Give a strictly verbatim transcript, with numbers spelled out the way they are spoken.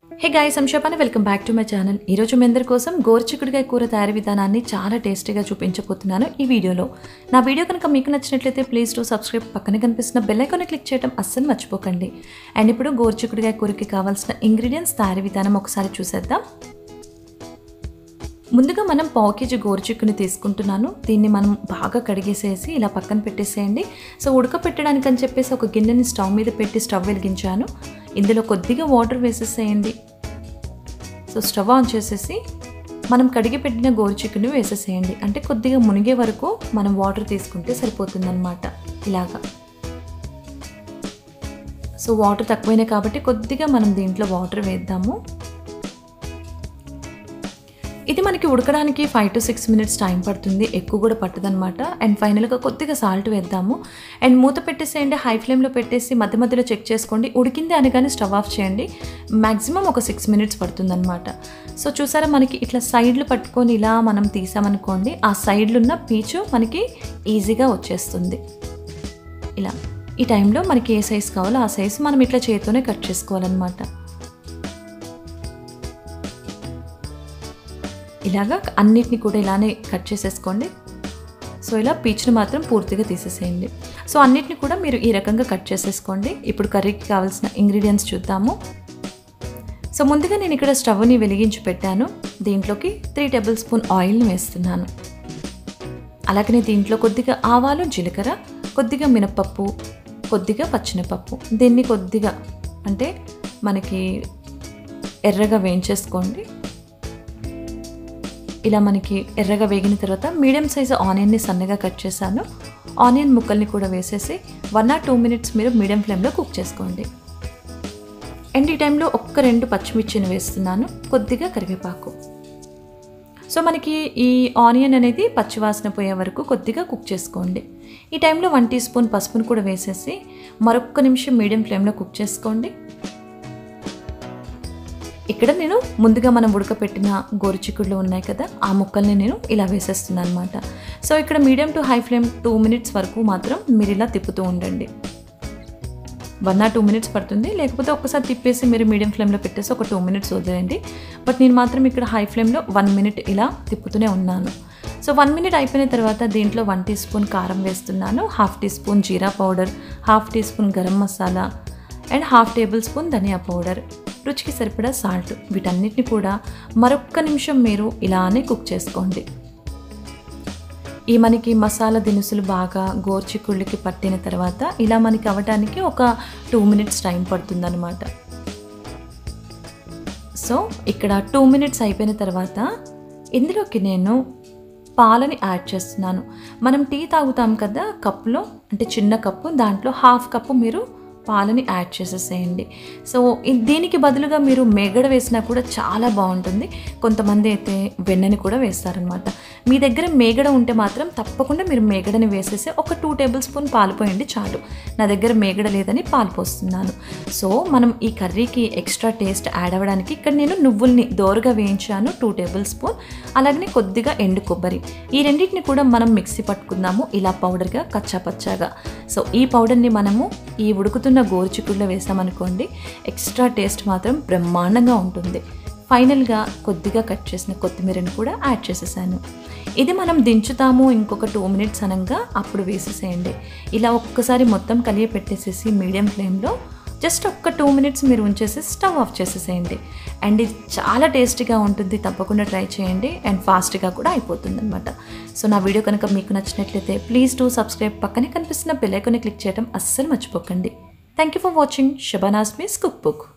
Hey guys, I'm Shabana. Welcome back to my channel. ఈ రోజు మీ అందరి కోసం గోరుచిక్కుడుకాయ కూర తయారీ విధానాన్ని చాలా టేస్టీగా చూపించబోతున్నాను ఈ వీడియోలో. నా వీడియో కనుక మీకు నచ్చినట్లయితే ప్లీజ్ డు సబ్స్క్రైబ్, పక్కన కనిపిస్తున్న బెల్ ఐకాన్ క్లిక్ చేయడం అస్సలు మర్చిపోకండి. అండ్ ఇప్పుడు గోరుచిక్కుడుకాయ కూరకి కావాల్సిన ఇంగ్రీడియెంట్స్ తయారీ విధానం ఒకసారి చూసేద్దాం. ముందుగా మనం పావు కేజీ గోరుచిక్కుని తీసుకుంటున్నాను. దీన్ని మనం బాగా కడిగేసేసి ఇలా పక్కన పెట్టేసేయండి. సో ఉడకపెట్టడానికి అని చెప్పేసి ఒక గిన్నెని స్టవ్ మీద పెట్టి స్టవ్ వెలిగించాను. ఇందులో కొద్దిగా వాటర్ వేసేసేయండి. సో స్టవ్ ఆన్ చేసేసి మనం కడిగి పెట్టిన గోరుచిక్కుని వేసేసేయండి. అంటే కొద్దిగా మునిగే వరకు మనం వాటర్ తీసుకుంటే సరిపోతుందన్నమాట. ఇలాగా సో వాటర్ తక్కువైనాయి కాబట్టి కొద్దిగా మనం దీంట్లో వాటర్ వేద్దాము. ఇది మనకి ఉడకడానికి five to six minutes time పడుతుంది, ఎక్కువ కూడా పట్టదనమాట. అండ్ ఫైనల్గా కొద్దిగా సాల్ట్ వేద్దాము. అండ్ మూత పెట్టేసేయండి, హై ఫ్లేమ్లో పెట్టేసి మధ్య మధ్యలో చెక్ చేసుకోండి. ఉడికింది అనగానే స్టవ్ ఆఫ్ చేయండి. మ్యాక్సిమం ఒక సిక్స్ మినిట్స్ పడుతుందన్నమాట. సో చూసారా, మనకి ఇట్లా సైడ్లు పట్టుకొని ఇలా మనం తీసామనుకోండి, ఆ సైడ్లు ఉన్న పీచు మనకి ఈజీగా వచ్చేస్తుంది. ఇలా ఈ టైంలో మనకి ఏ సైజు కావాలో ఆ సైజు మనం ఇట్లా చేతితోనే కట్ చేసుకోవాలన్నమాట. ఇలాగా అన్నిటిని కూడా ఇలానే కట్ చేసేసుకోండి. సో ఇలా పీచుని మాత్రం పూర్తిగా తీసేసేయండి. సో అన్నిటిని కూడా మీరు ఈ రకంగా కట్ చేసేసుకోండి. ఇప్పుడు కర్రీకి కావాల్సిన ఇంగ్రీడియంట్స్ చూద్దాము. సో ముందుగా నేను ఇక్కడ స్టవ్ని వెలిగించి పెట్టాను. దీంట్లోకి త్రీ టేబుల్ స్పూన్ ఆయిల్ని వేస్తున్నాను. అలాగనే దీంట్లో కొద్దిగా ఆవాలు, జీలకర్ర, కొద్దిగా మినపప్పు, కొద్దిగా పచ్చిమిరపప్పు, దీన్ని కొద్దిగా అంటే మనకి ఎర్రగా వేయించేసుకోండి. ఇలా మనకి ఎర్రగా వేగిన తర్వాత మీడియం సైజు ఆనియన్ని సన్నగా కట్ చేశాను. ఆనియన్ ముక్కల్ని కూడా వేసేసి వన్ ఆర్ టూ మినిట్స్ మీరు మీడియం ఫ్లేమ్లో కుక్ చేసుకోండి. అండ్ ఈ టైంలో ఒక్క రెండు పచ్చిమిర్చిని వేస్తున్నాను, కొద్దిగా కరివేపాకు. సో మనకి ఈ ఆనియన్ అనేది పచ్చివాసన పోయే వరకు కొద్దిగా కుక్ చేసుకోండి. ఈ టైంలో వన్ టీ స్పూన్ పసుపును కూడా వేసేసి మరొక్క నిమిషం మీడియం ఫ్లేమ్లో కుక్ చేసుకోండి. ఇక్కడ నేను ముందుగా మనం ఉడకపెట్టిన గోరుచిక్కుడులు ఉన్నాయి కదా, ఆ ముక్కల్ని నేను ఇలా వేసేస్తున్నాను అనమాట. సో ఇక్కడ medium to high flame two minutes వరకు మాత్రం మీరు ఇలా తిప్పుతూ ఉండండి. వన్ ఆర్ టూ మినిట్స్ పడుతుంది, లేకపోతే ఒక్కసారి తిప్పేసి మీరు మీడియం ఫ్లేమ్లో పెట్టేసి ఒక టూ మినిట్స్ వదిలేయండి. బట్ నేను మాత్రం ఇక్కడ హై ఫ్లేమ్లో వన్ మినిట్ ఇలా తిప్పుతూనే ఉన్నాను. సో వన్ మినిట్ అయిపోయిన తర్వాత దీంట్లో వన్ టీ స్పూన్ కారం వేస్తున్నాను, half teaspoon jeera powder, half teaspoon garam masala and half tablespoon dhania powder, రుచికి సరిపడా సాల్ట్. వీటన్నిటిని కూడా మరొక్క నిమిషం మీరు ఇలానే కుక్ చేసుకోండి. ఈ మనకి మసాలా దినుసులు బాగా గోరుచిక్కుళ్ళకి పట్టిన తర్వాత ఇలా మనకి అవ్వడానికి ఒక టూ మినిట్స్ టైం పడుతుందన్నమాట. సో ఇక్కడ టూ మినిట్స్ అయిపోయిన తర్వాత ఇందులోకి నేను పాలని యాడ్ చేస్తున్నాను. మనం టీ తాగుతాం కదా కప్పులో, అంటే చిన్న కప్పు, దాంట్లో హాఫ్ కప్పు మీరు పాలని యాడ్ చేసేసేయండి. సో దీనికి బదులుగా మీరు మేగడ వేసినా కూడా చాలా బాగుంటుంది. కొంతమంది అయితే వెన్నని కూడా వేస్తారనమాట. మీ దగ్గర మేగడ ఉంటే మాత్రం తప్పకుండా మీరు మేగడని వేసేసి ఒక టూ టేబుల్ స్పూన్ పాలు పోయండి చాలు. నా దగ్గర మేగడ లేదని పాలు పోస్తున్నాను. సో మనం ఈ కర్రీకి ఎక్స్ట్రా టేస్ట్ యాడ్ అవ్వడానికి ఇక్కడ నేను నువ్వుల్ని దోరగా వేయించాను టూ టేబుల్ స్పూన్, అలాగనే కొద్దిగా ఎండు కొబ్బరి. ఈ రెండింటిని కూడా మనం మిక్సీ పట్టుకుందాము ఇలా పౌడర్గా, కచ్చా పచ్చాగా. సో ఈ పౌడర్ని మనము ఈ ఉడుకుతున్న గోరుచిక్కుడులో వేసామనుకోండి, ఎక్స్ట్రా టేస్ట్ మాత్రం బ్రహ్మాండంగా ఉంటుంది. ఫైనల్గా కొద్దిగా కట్ చేసిన కొత్తిమీరని కూడా యాడ్ చేసేసాను. ఇది మనం దించుతాము ఇంకొక టూ మినిట్స్ అనగా అప్పుడు వేసేసేయండి. ఇలా ఒక్కసారి మొత్తం కలిగి పెట్టేసేసి మీడియం ఫ్లేమ్లో జస్ట్ ఒక్క టూ మినిట్స్ మీరు ఉంచేసి స్టవ్ ఆఫ్ చేసేసేయండి. అండ్ ఇది చాలా టేస్టీగా ఉంటుంది, తప్పకుండా ట్రై చేయండి. అండ్ ఫాస్ట్గా కూడా అయిపోతుంది అనమాట. సో నా వీడియో కనుక మీకు నచ్చినట్లయితే ప్లీజ్ డూ సబ్స్క్రైబ్, పక్కనే కనిపిస్తున్న బెల్ ఐకాన్ క్లిక్ చేయడం అస్సలు మర్చిపోకండి. Thank you for watching Shabana's miss cook book.